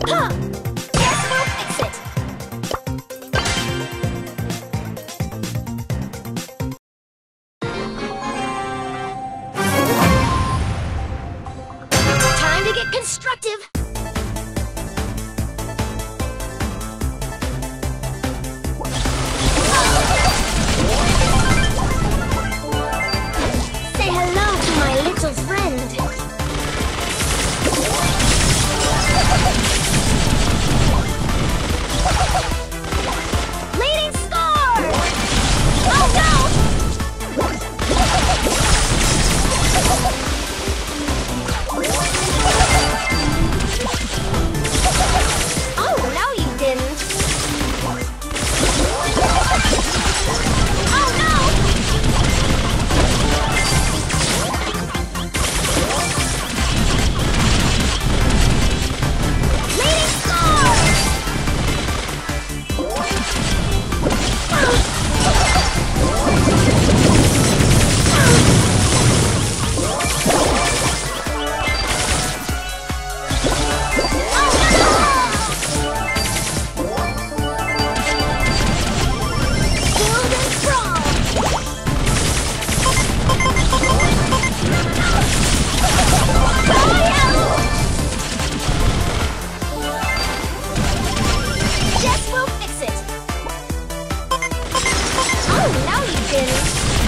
Yes, we'll fix it. Time to get constructive. Say hello to my little friend. Leading score! Oh no! Oh, no you didn't. Oh no! Leading score! Golden Brawl! Yes, we'll fix it. Oh, no you didn't.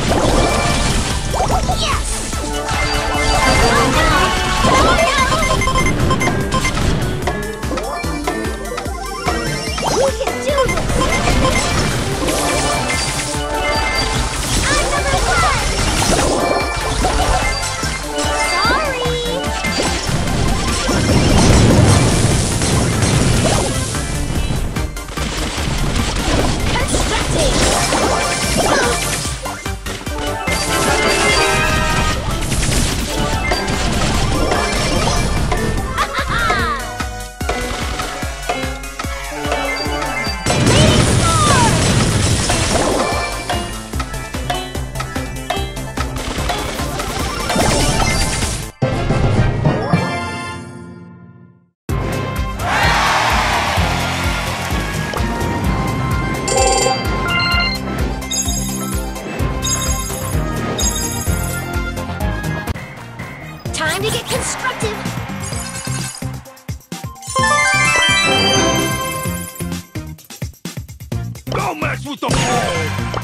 Yes! Oh no! Oh no! We can do this! I'm number one! Sorry! Constructing! Leading score! Time to get constructive. Don't mess with the ball!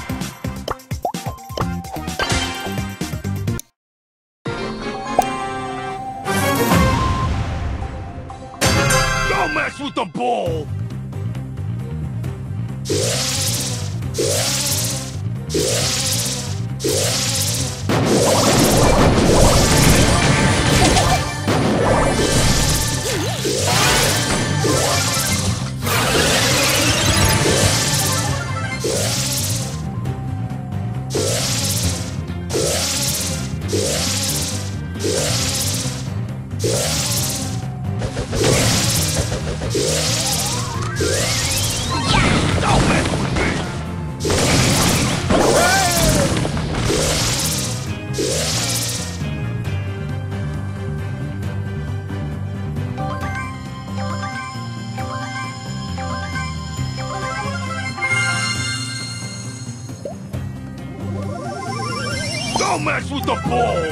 Don't mess with the ball! Don't mess with me! Don't mess with the ball!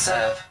serve.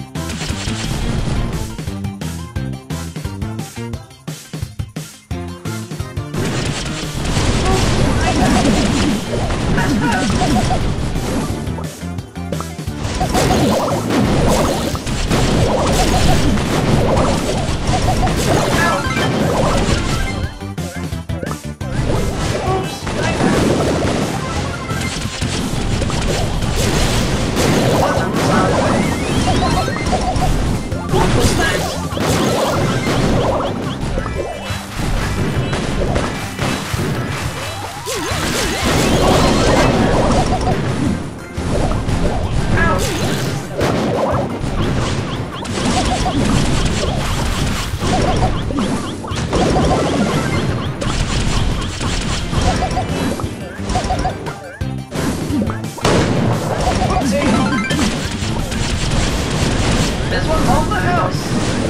This one's on the house.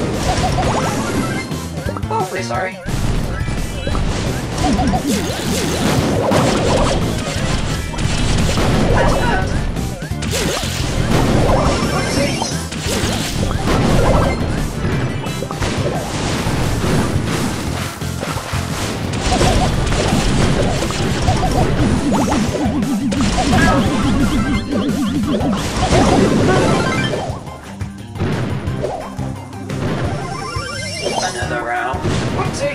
Awfully sorry. That's bad. Another round. Whoopsie.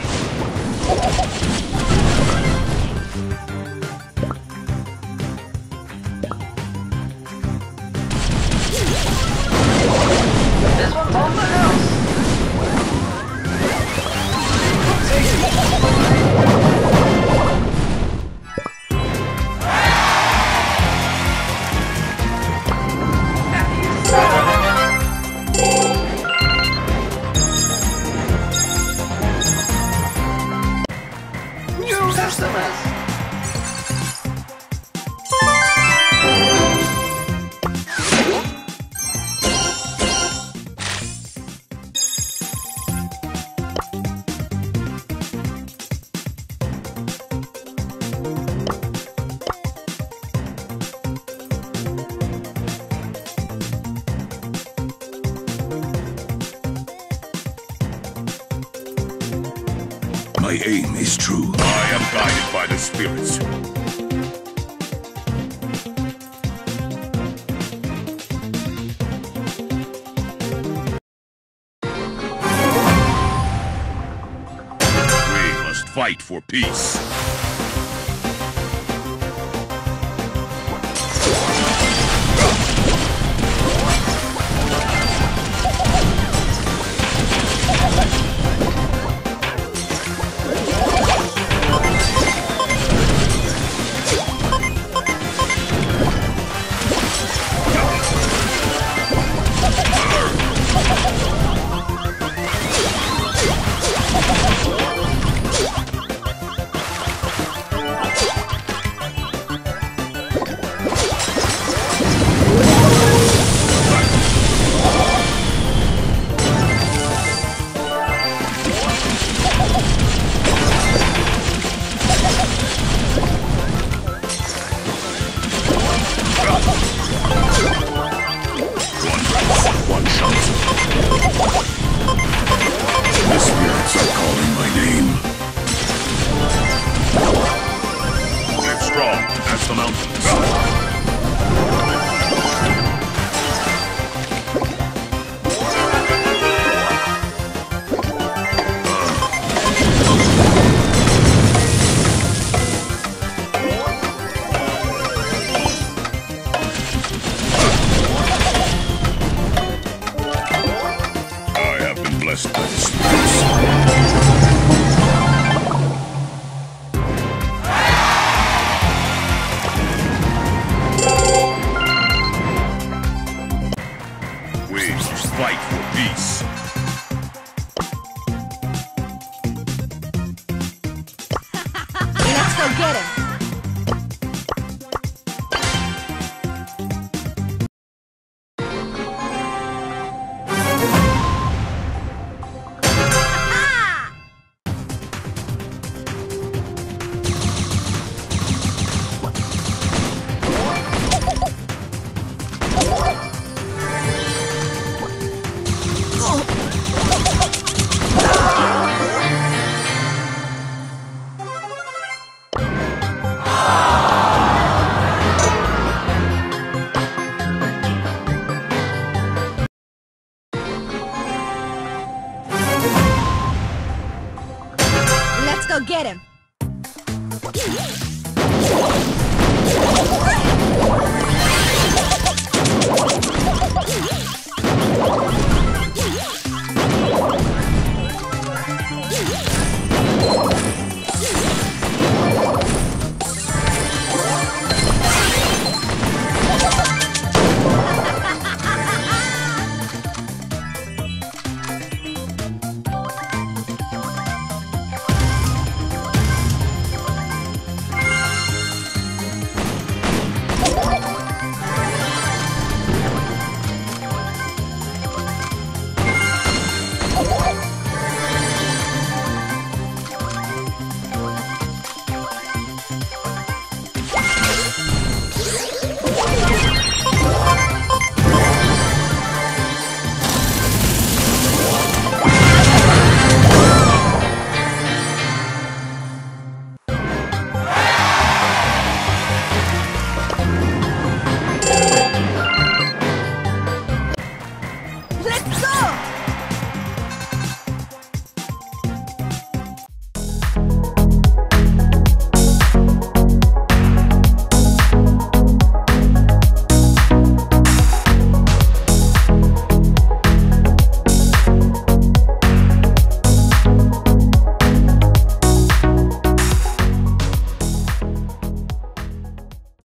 This one's on the house. New customers. My aim is true. I am guided by the spirits. We must fight for peace. One shot. The spirits are calling my name. Live strong as the mountains. Blessed by the spirits. We must fight for peace. Let's go get him. get him.